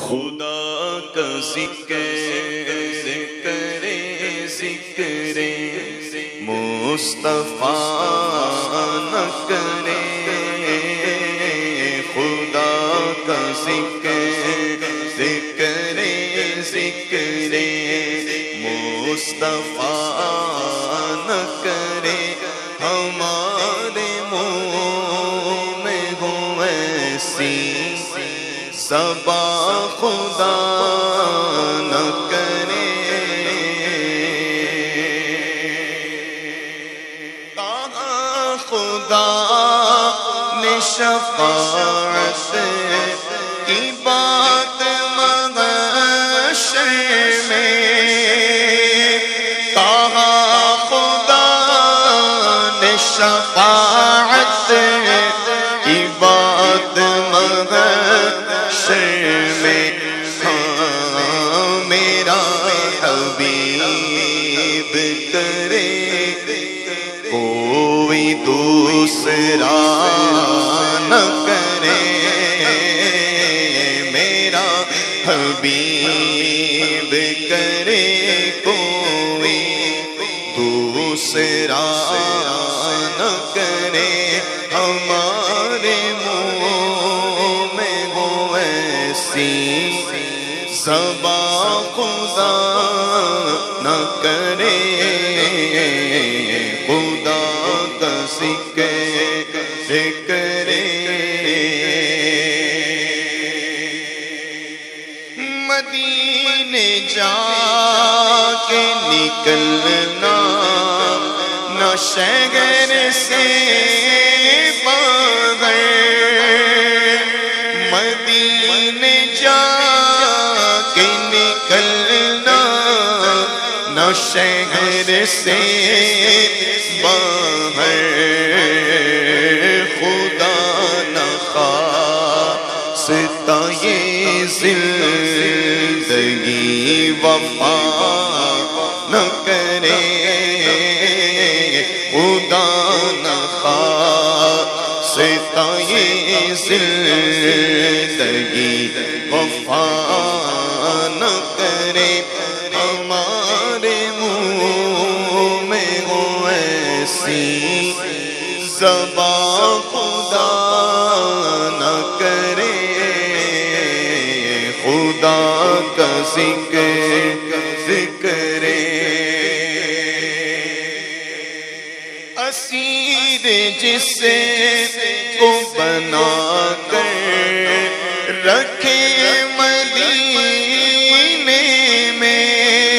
خدا کا ذکر ذکر مصطفیٰ نہ کرے، خدا کا ذکر ذکر مصطفیٰ نہ کرے، ہمارے منہ میں ہو ایسی زباں خدا نہ کرے۔ کہاں خدا نے شفاعت کی بات محشر میں، کہاں خدا نے شفاعت کی بات محشر میں، ہاں میرا حبیب کرے کوئی دوسرا نہ کرے، میرا حبیب کرے کوئی دوسرا نہ کرے، ہمارے منہ میں وہ ایسی زباں خدا نہ کرے، خدا کا ذکر مدینے جا کے نکلنا نہ شہر سے باہر، مدینے جا کے نکلنا نہ شہر سے باہر، خدا نہ خواستہ یہ زندگی وفا نہ کرے، خدا نہ خواستہ یہ زندگی وفا نہ کرے، ہمارے منہ میں ہو ایسی زباں خدا نہ کرے، خدا کا ذکر اسیر جس کو بنا کر رکھے مدینے میں،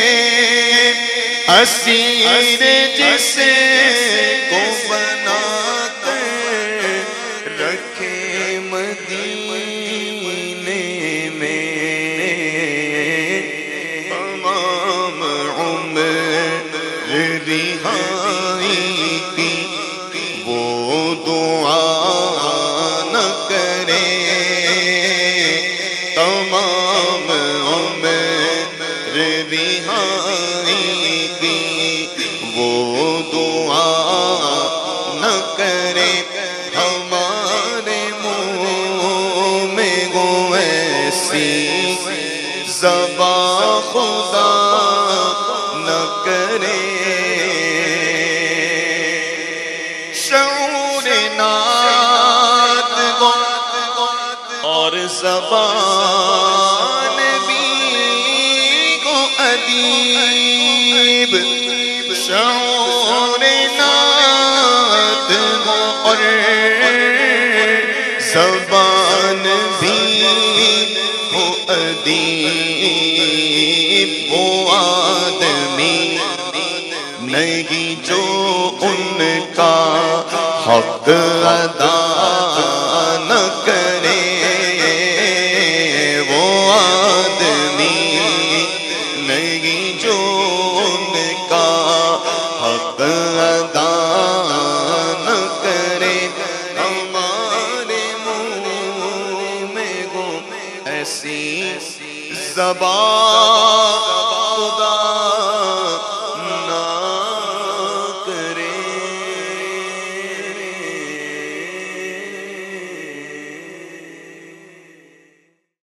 اسیر جس کو بنا کر رکھے مدینے میں، تمام عمر رہائی کی وہ دعا نہ کرے، تمام عمر رہائی کی وہ دعا نہ کرے، ہمارے منہ میں وہ ایسی زباں خدا نہ کرے، شعور نعت گو اور زبان بھی گو ادیب، شعور نعت گو اور زبان بھی گو ادیب، وہ آدمی نہیں جو ان کا حق ادا نہ کرے، وہ آدمی نہیں جو ان کا حق ادا نہ کرے، ہمارے منہ میں وہ ایسی زباں خدا